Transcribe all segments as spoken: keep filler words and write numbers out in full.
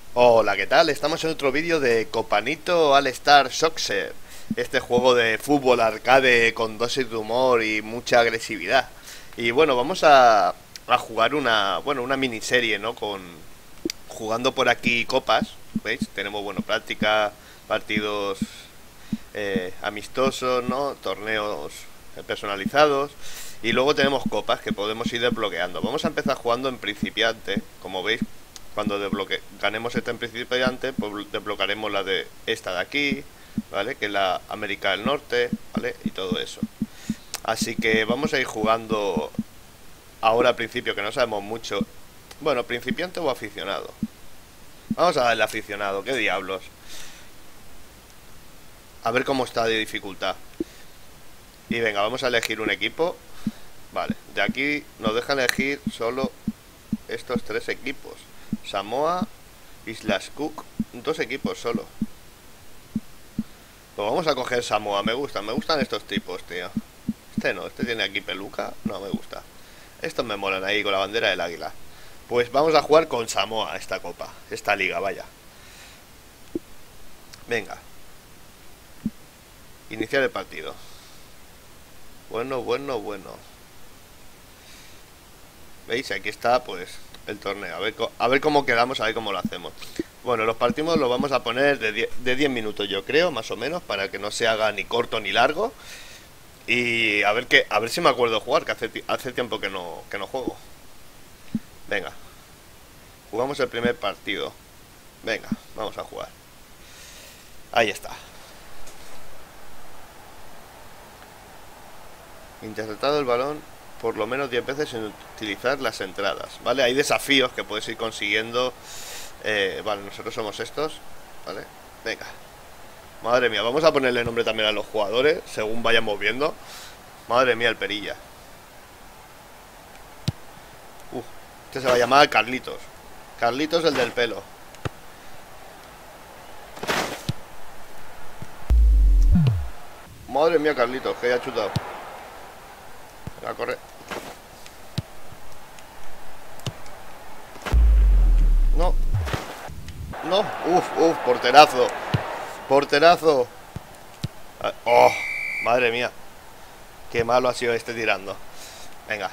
Hola, ¿qué tal? Estamos en otro vídeo de Copanito All Star Soccer. Este juego de fútbol arcade con dosis de humor y mucha agresividad. Y bueno, vamos a, a jugar una, bueno, una miniserie, ¿no? Con jugando por aquí copas, ¿veis? Tenemos, bueno, práctica, partidos eh, amistosos, ¿no? Torneos eh, personalizados. Y luego tenemos copas que podemos ir desbloqueando. Vamos a empezar jugando en principiante, como veis. Cuando desbloque ganemos esta en principiante, pues desbloquearemos la de esta de aquí, ¿vale? Que es la América del Norte, ¿vale? Y todo eso. Así que vamos a ir jugando ahora al principio, que no sabemos mucho. Bueno, principiante o aficionado. Vamos a darle aficionado, qué diablos. A ver cómo está de dificultad. Y venga, vamos a elegir un equipo. Vale, de aquí nos deja elegir solo estos tres equipos. Samoa, Islas Cook, dos equipos solo. Pues vamos a coger Samoa, me gustan, me gustan estos tipos, tío. Este no, este tiene aquí peluca, no me gusta. Estos me molan ahí con la bandera del águila. Pues vamos a jugar con Samoa esta copa, esta liga, vaya. Venga. Iniciar el partido. Bueno, bueno, bueno. ¿Veis? Aquí está, pues, el torneo. A ver, a ver cómo quedamos, a ver cómo lo hacemos. Bueno, los partidos los vamos a poner de diez minutos, yo creo, más o menos, para que no se haga ni corto ni largo. Y a ver que, a ver si me acuerdo de jugar, que hace, hace tiempo que no, que no juego. Venga. Jugamos el primer partido. Venga, vamos a jugar. Ahí está. Interceptado el balón por lo menos diez veces sin utilizar las entradas, ¿vale? Hay desafíos que puedes ir consiguiendo. eh, Vale, nosotros somos estos, ¿vale? Venga. Madre mía, vamos a ponerle nombre también a los jugadores según vayamos viendo. Madre mía, el perilla. Uf, este se va a llamar Carlitos. Carlitos, el del pelo. Madre mía, Carlitos, que haya chutado. Venga, corre. No. No. Uf, uf, porterazo. Porterazo. Oh, madre mía. Qué malo ha sido este tirando. Venga.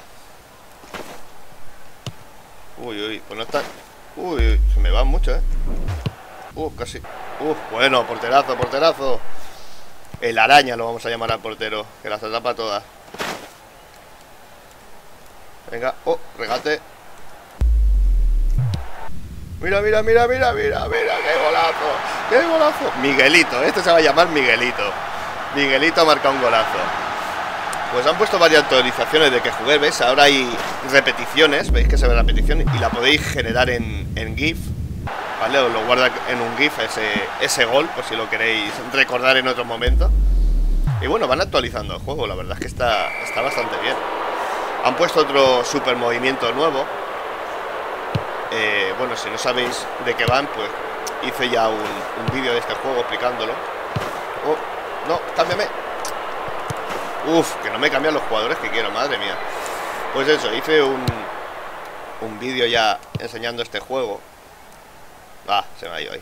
Uy, uy, pues no está. Uy, uy, se me van mucho, eh. Uf, casi. Uf, bueno, porterazo, porterazo. El araña lo vamos a llamar al portero, que las atrapa todas. Venga, oh, regate. Mira, mira, mira, mira, mira, mira, qué golazo, qué golazo. Miguelito, este se va a llamar Miguelito. Miguelito marca un golazo. Pues han puesto varias actualizaciones de que jugué, ¿ves? Ahora hay repeticiones, veis que se ve la repetición y la podéis generar en, en GIF, ¿vale? Os lo guarda en un GIF ese, ese gol, por si lo queréis recordar en otro momento. Y bueno, van actualizando el juego, la verdad es que está, está bastante bien. Han puesto otro super movimiento nuevo. Eh, bueno, si no sabéis de qué van, pues hice ya un, un vídeo de este juego explicándolo. Oh, no, cámbiame. Uf, que no me cambian los jugadores que quiero, madre mía. Pues eso, hice un, un vídeo ya enseñando este juego. Ah, se me ha ido ahí.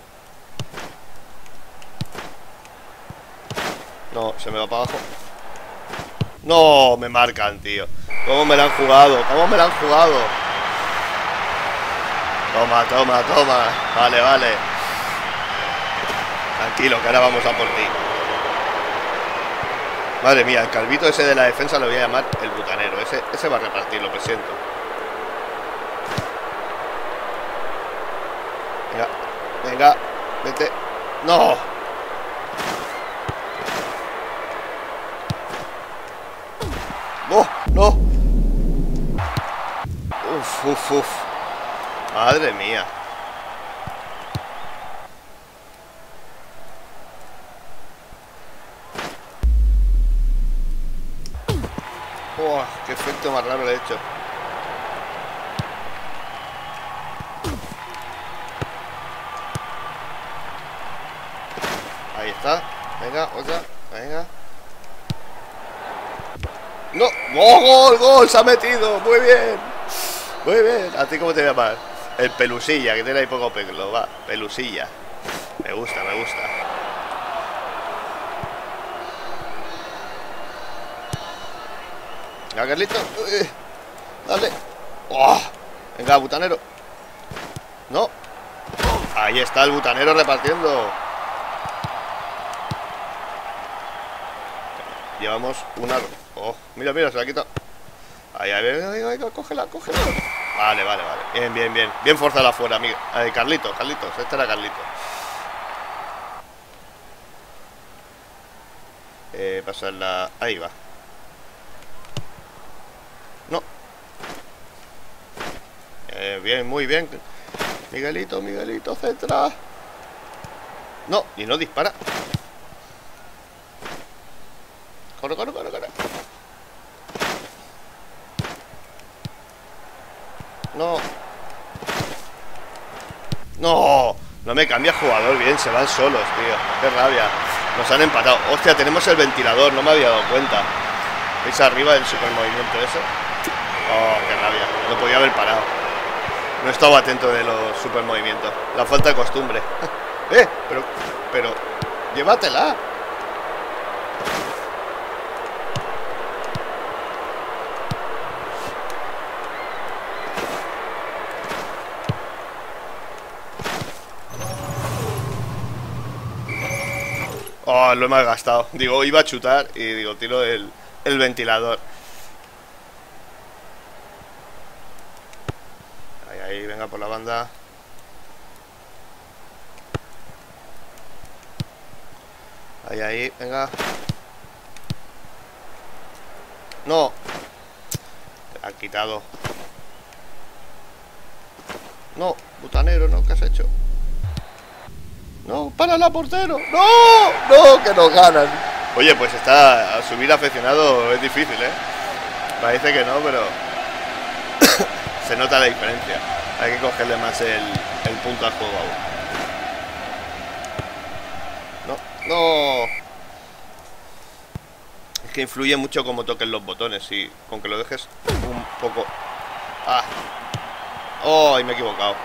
No, se me va para abajo. No, me marcan, tío. ¿Cómo me la han jugado? ¿Cómo me la han jugado? Toma, toma, toma. Vale, vale. Tranquilo, que ahora vamos a por ti. Madre mía, el calvito ese de la defensa lo voy a llamar el butanero. Ese, ese va a repartir, lo presiento. Venga, venga, vete. ¡No! ¡No! ¡No! Uf, uf, uf. Madre mía. Oh, qué efecto más raro le he hecho. Ahí está. Venga, otra. Venga. ¡No! ¡Oh, gol, gol! ¡Se ha metido! ¡Muy bien! Muy bien. ¿A ti cómo te llamas? El pelusilla, que tiene ahí poco pelo, va, pelusilla. Me gusta, me gusta. Venga, Carlito. Uy, dale. Oh, venga, butanero. No. Ahí está el butanero repartiendo. Llevamos una... Oh, mira, mira, se la ha quitado. Ahí, ahí, ahí, ahí, cógela, cógela. Vale, vale, vale. Bien, bien, bien. Bien forzada afuera, amigo. Ahí, Carlitos, Carlitos. Este era Carlitos. Eh, pasarla... Ahí va. No. Eh, bien, muy bien. Miguelito, Miguelito, centra. No, y no dispara. Corre, corre, corre, corre. No. No. No me cambia jugador bien. Se van solos, tío. Qué rabia. Nos han empatado. Hostia, tenemos el ventilador. No me había dado cuenta. ¿Veis arriba del supermovimiento ese? Oh, qué rabia. No podía haber parado. No estaba atento de los supermovimientos. La falta de costumbre. Eh, pero... Pero... Llévatela. Oh, lo hemos gastado. Digo, iba a chutar y digo, tiro el, el ventilador. Ahí, ahí, venga por la banda. Ahí, ahí, venga. No. Te la han quitado. No, butanero, ¿no? ¿Qué has hecho? No, para la portero. No, no, que nos ganan. Oye, pues está a subir aficionado es difícil, ¿eh? Parece que no, pero se nota la diferencia. Hay que cogerle más el, el punto al juego aún. No, no. Es que influye mucho cómo toquen los botones y con que lo dejes un poco. Ah. Oh, ahí me he equivocado.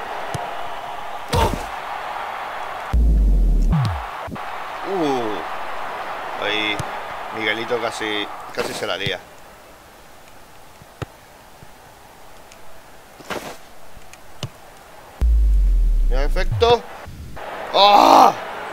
Uh, ahí Miguelito casi casi se la lía. Mira, efecto. ¡Oh!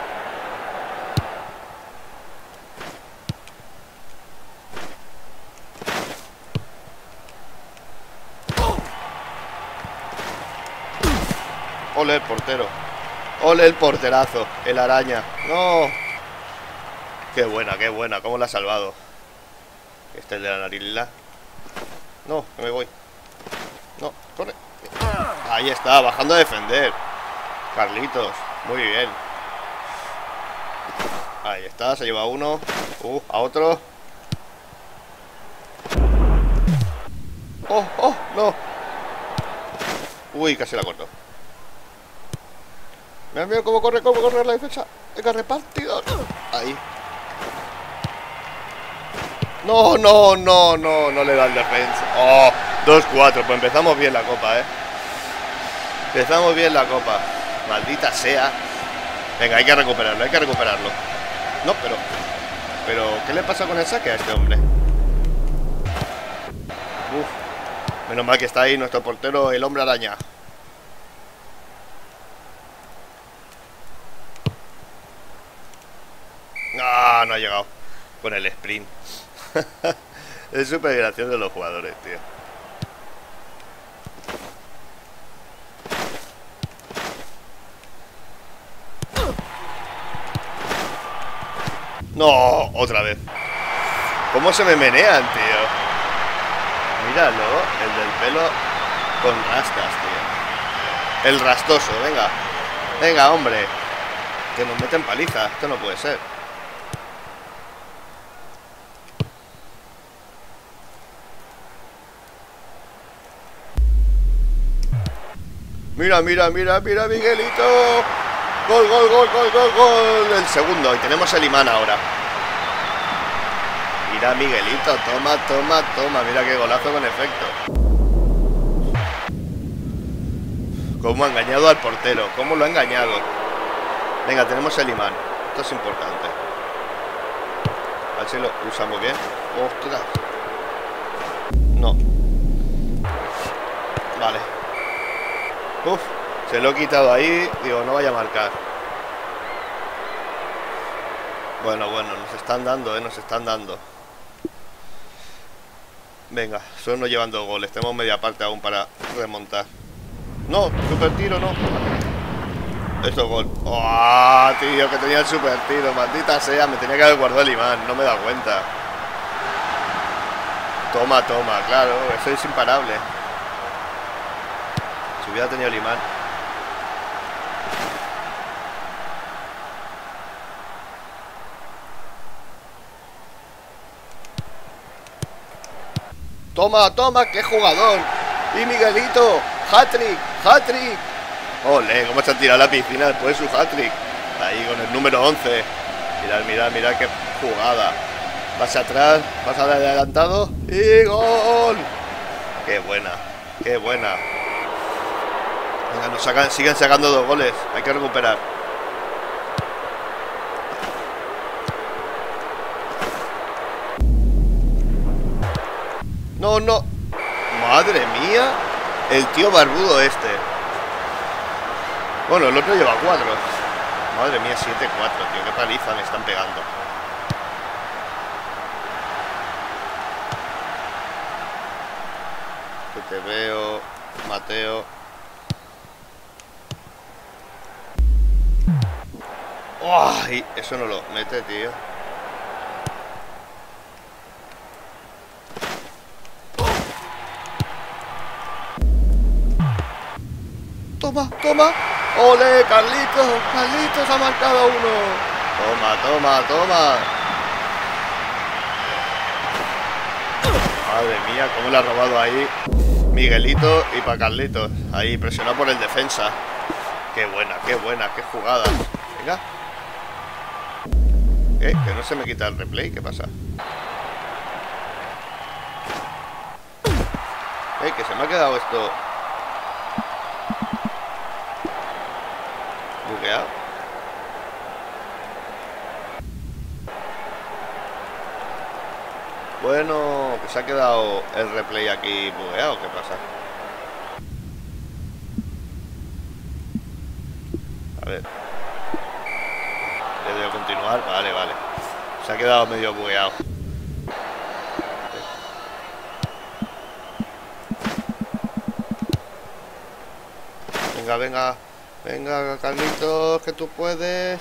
Ole el portero. Ole el porterazo. El araña. No. Qué buena, qué buena. Cómo la ha salvado. Este es el de la nariz lila. No, que me voy. No, corre. Ahí está, bajando a defender. Carlitos, muy bien. Ahí está, se lleva uno. Uh, a otro. Oh, oh, no. Uy, casi la corto. Mira, mira cómo corre, cómo corre la defensa. Venga, repartido. Ahí. No, no, no, no, no le da el defensa. Oh, dos cuatro, pues empezamos bien la copa, eh. Empezamos bien la copa. Maldita sea. Venga, hay que recuperarlo, hay que recuperarlo. No, pero... Pero, ¿qué le pasa con el saque a este hombre? Uf. Menos mal que está ahí nuestro portero, el hombre araña. Ah, no ha llegado. Con el sprint. Es súper gracioso de los jugadores, tío. No, otra vez. ¿Cómo se me menean, tío? Míralo, el del pelo con rastas, tío. El rastoso, venga. Venga, hombre. Que nos meten paliza, esto no puede ser. Mira, mira, mira, mira, Miguelito. Gol, gol, gol, gol, gol, gol. El segundo, y tenemos el imán ahora. Mira, Miguelito, toma, toma, toma. Mira qué golazo con efecto. Cómo ha engañado al portero. Cómo lo ha engañado. Venga, tenemos el imán. Esto es importante. A ver si lo usamos bien. ¡Ostras! No. Vale. Uf, se lo he quitado ahí. Digo, no vaya a marcar. Bueno, bueno, nos están dando, eh, nos están dando. Venga, solo nos llevan dos goles. Tenemos media parte aún para remontar. No, super tiro, no. Esto es gol. ¡Oh, tío! Que tenía el super tiro. Maldita sea, me tenía que haber guardado el imán. No me he dado cuenta. Toma, toma, claro. Eso es imparable. Si hubiera tenido el imán. Toma, toma, qué jugador. Y Miguelito, hat-trick, hat-trick. Ole, cómo se han tirado a la piscina después de su hat-trick. Ahí con el número once. Mirad, mirad, mirad qué jugada. Pase atrás, pase adelantado y gol. Qué buena, qué buena. Venga, nos sacan, siguen sacando dos goles. Hay que recuperar. No, no. Madre mía. El tío barbudo este. Bueno, el otro lleva cuatro. Madre mía, siete cuatro, tío. Qué paliza me están pegando. Que te veo, Mateo. ¡Ay! Eso no lo mete, tío. Toma, toma. ¡Ole, Carlitos! ¡Carlitos ha marcado uno! Toma, toma, toma. Madre mía, cómo le ha robado ahí Miguelito y para Carlitos. Ahí, presionado por el defensa. Qué buena, qué buena, qué jugada. Venga. ¿Qué? Que no se me quita el replay. ¿Qué pasa? Eh, que se me ha quedado esto bugueado. Bueno, que se ha quedado el replay aquí bugueado. ¿Qué pasa? A ver. Le doy a continuar. Vale, vale. Se ha quedado medio bugueado. Venga, venga. Venga, Carlitos, que tú puedes.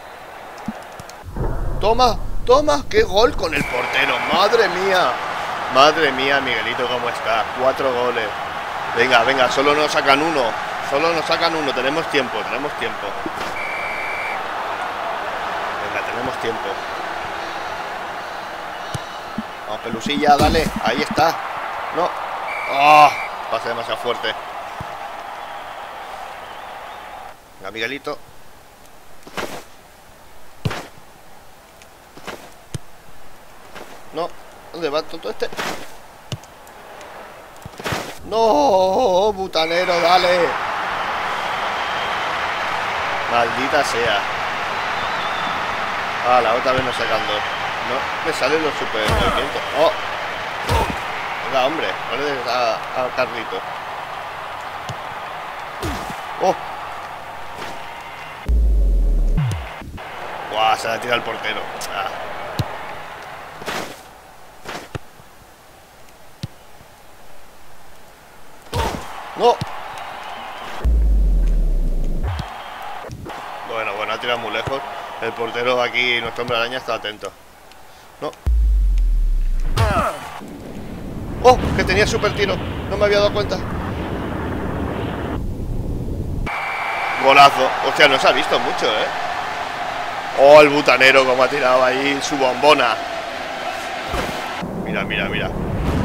Toma, toma. ¡Qué gol con el portero! ¡Madre mía! Madre mía, Miguelito, cómo está. Cuatro goles. Venga, venga, solo nos sacan uno. Solo nos sacan uno. Tenemos tiempo, tenemos tiempo. Venga, tenemos tiempo. Vamos, Pelusilla, dale. Ahí está. No. ¡Oh! Pase demasiado fuerte. Venga, Miguelito. No. ¿Dónde va todo este? No, butanero, dale. Maldita sea. Ah, la otra vez no sacando. No, me salen los super movimientos. Oh. Venga, hombre, no le des a, a Carlito. Oh. Buah, se la tira el portero. Ah. ¡No! Bueno, bueno, ha tirado muy lejos. El portero aquí, nuestro hombre araña, está atento. No. ¡Oh! Que tenía super tiro. No me había dado cuenta. Golazo. Hostia, no se ha visto mucho, ¿eh? Oh, el butanero como ha tirado ahí su bombona. Mira, mira, mira.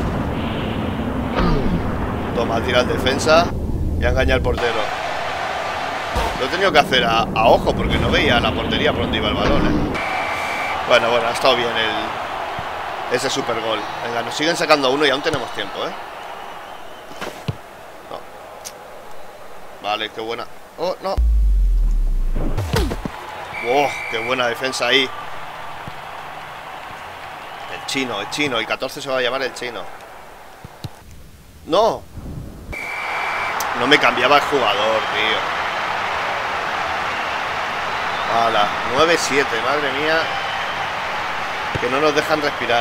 Toma, tira el defensa y ha engañado al portero. Lo he tenido que hacer a, a ojo porque no veía la portería por donde iba el balón, ¿eh? Bueno, bueno, ha estado bien el ese super gol. Venga, nos siguen sacando uno y aún tenemos tiempo, ¿eh? No. Vale, qué buena. Oh, no. Oh, qué buena defensa ahí. El chino, el chino. El catorce se va a llamar el chino. No. No me cambiaba el jugador, tío. Hala, nueve siete, madre mía. Que no nos dejan respirar.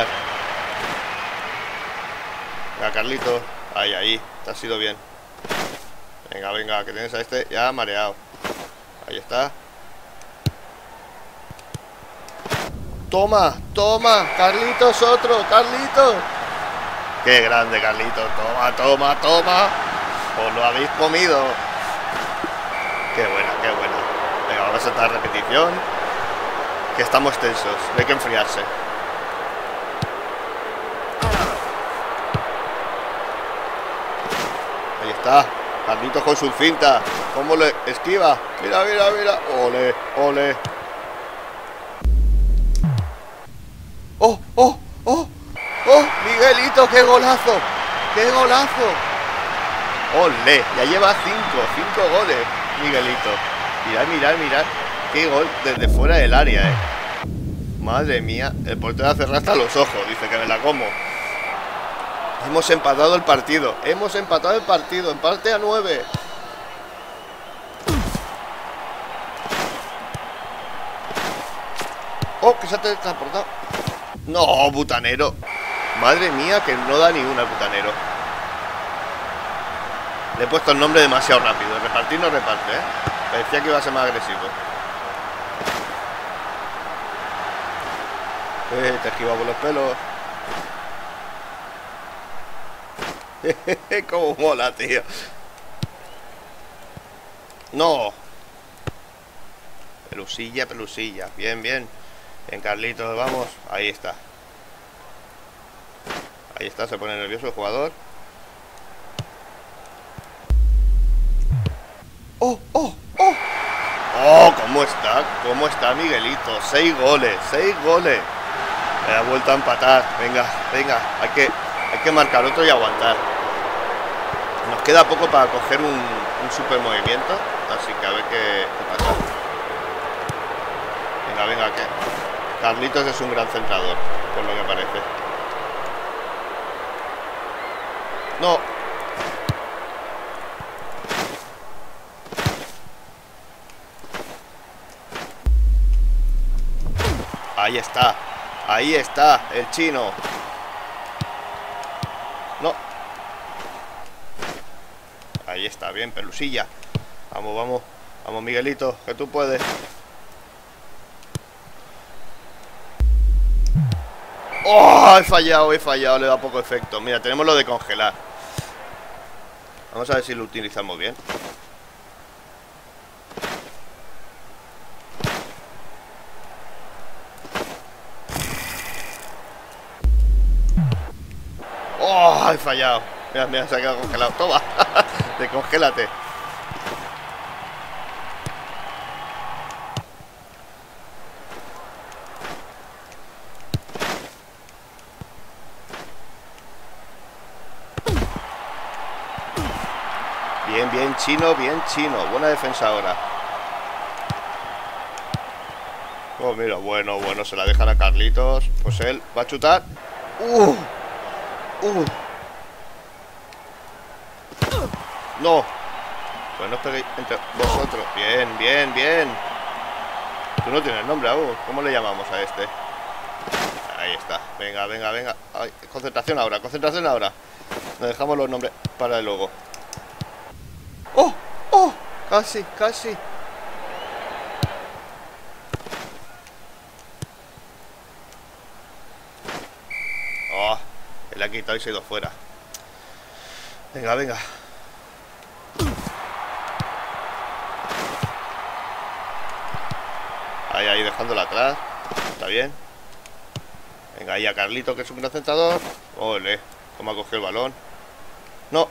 Venga, Carlito. Ahí, ahí. Te ha sido bien. Venga, venga, que tienes a este ya mareado. Ahí está. Toma, toma. Carlitos, otro. Carlitos. Qué grande, Carlitos. Toma, toma, toma. Os lo habéis comido. Qué buena, qué buena. Venga, vamos a saltar repetición. Que estamos tensos. Hay que enfriarse. Ahí está. Carlitos con su cinta. ¿Cómo le esquiva? Mira, mira, mira. Ole, ole. ¡Oh, oh, oh! ¡Oh! ¡Miguelito, qué golazo! ¡Qué golazo! ¡Ole! Ya lleva cinco, cinco goles, Miguelito. Mirad, mirad, mirad. ¡Qué gol desde fuera del área, eh! Madre mía, el portero hace hasta los ojos. Dice que me la como. Hemos empatado el partido. Hemos empatado el partido. Empate a nueve. ¡Oh, que se ha teletransportado! ¡No, butanero! Madre mía, que no da ni una, butanero. Le he puesto el nombre demasiado rápido. El repartir no reparte, ¿eh? Parecía que iba a ser más agresivo. Eh, te esquiva por los pelos. Cómo mola, tío. No. Pelusilla, pelusilla. Bien, bien. Bien, Carlitos, vamos. Ahí está. Ahí está, se pone nervioso el jugador. ¡Oh, oh, oh! ¡Oh! ¿Cómo está? ¿Cómo está Miguelito? Seis goles, seis goles. Me ha vuelto a empatar. Venga, venga. Hay que, hay que marcar otro y aguantar. Nos queda poco para coger un, un super movimiento. Así que a ver qué, qué pasa. Venga, venga, que Carlitos es un gran centrador, por lo que parece. No. Ahí está. Ahí está el chino. No. Ahí está, bien, pelusilla. Vamos, vamos. Vamos, Miguelito, que tú puedes. ¡Oh! He fallado, he fallado. Le da poco efecto. Mira, tenemos lo de congelar. Vamos a ver si lo utilizamos bien. ¡Oh! He fallado. Mira, mira, se ha quedado congelado. Toma. Descongélate. Bien, bien, chino, bien, chino. Buena defensa ahora. Oh, mira, bueno, bueno, se la dejan a Carlitos. Pues él va a chutar. ¡Uh! ¡Uh! ¡No! Pues no os peguéis entre vosotros. Bien, bien, bien. Tú no tienes nombre aún. ¿Cómo le llamamos a este? Ahí está. Venga, venga, venga. Ay, concentración ahora, concentración ahora. Nos dejamos los nombres para el logo. ¡Oh! ¡Oh! Casi, casi. ¡Oh! Le ha quitado y se ha ido fuera. Venga, venga. Ahí, ahí, dejándola atrás. Está bien. Venga, ahí a Carlito, que es un gran centrador. Ole, cómo ha cogido el balón. No.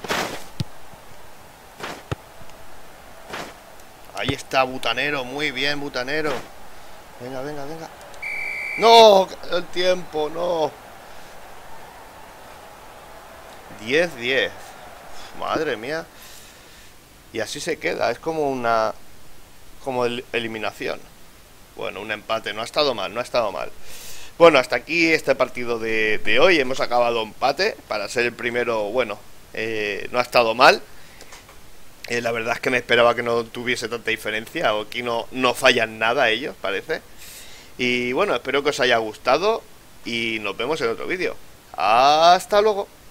Ahí está, butanero. Muy bien, butanero. Venga, venga, venga. ¡No! El tiempo, no. diez diez. Madre mía. Y así se queda, es como una... como el- eliminación. Bueno, un empate, no ha estado mal, no ha estado mal. Bueno, hasta aquí este partido de, de hoy. Hemos acabado empate. Para ser el primero, bueno, eh, no ha estado mal. Eh, la verdad es que me esperaba que no tuviese tanta diferencia. O aquí no, no fallan nada ellos, parece. Y bueno, espero que os haya gustado. Y nos vemos en otro vídeo. Hasta luego.